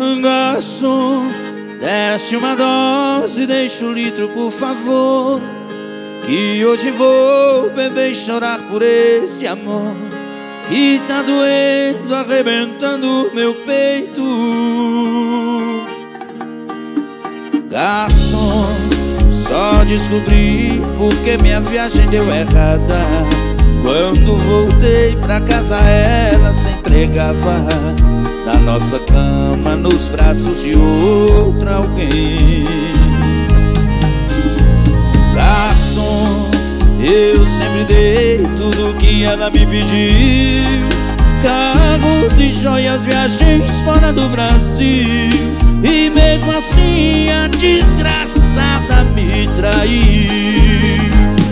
Garçom, desce uma dose, deixa o litro por favor, que hoje vou beber e chorar por esse amor que tá doendo, arrebentando meu peito. Garçom, só descobri porque minha viagem deu errada. Quando voltei pra casa ela se entregava na nossa cama, nos braços de outro alguém. Garçom, eu sempre dei tudo que ela me pediu: carros e joias, viagens fora do Brasil. E mesmo assim a desgraçada me traiu.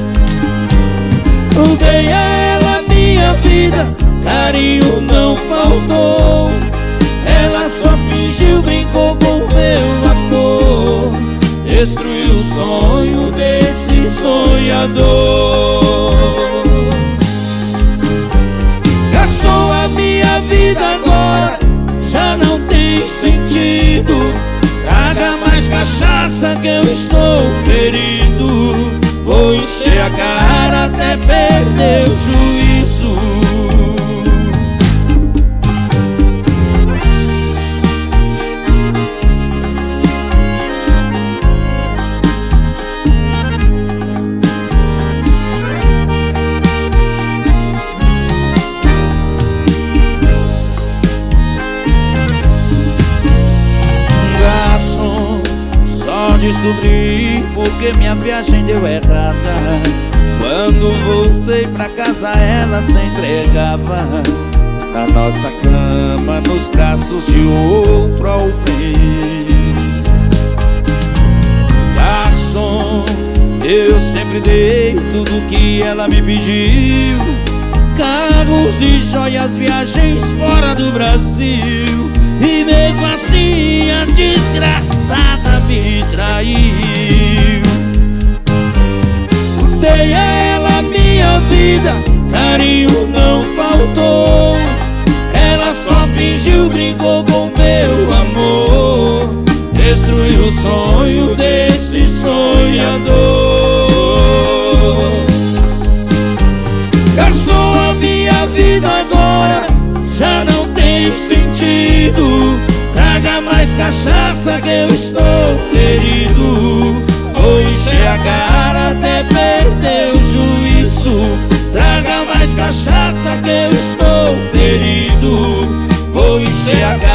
Dei a ela minha vida, carinho não faltou. Ela só fingiu, brincou com meu amor, destruiu o sonho desse sonhador. Gastou a minha vida agora, já não tem sentido. Traga mais cachaça que eu estou ferido. Vou encher a cara até perder o juízo. Garçom, só descobri porque minha viagem deu errada. Quando voltei pra casa ela se entregava na nossa cama, nos braços de outro alguém. Garçom, eu sempre dei tudo que ela me pediu: carros e joias, viagens fora do Brasil. E mesmo assim a desgraçada me traiu. Dei a ela minha vida, carinho não faltou. Ela só fingiu, brincou com meu amor, destruiu o sonho desse sonhador. Gastou a minha vida agora, já não tem sentido. Traga mais cachaça que eu estou ferido. Vou encher a cara até perder o juízo. Traga mais cachaça que eu estou ferido. Vou encher a cara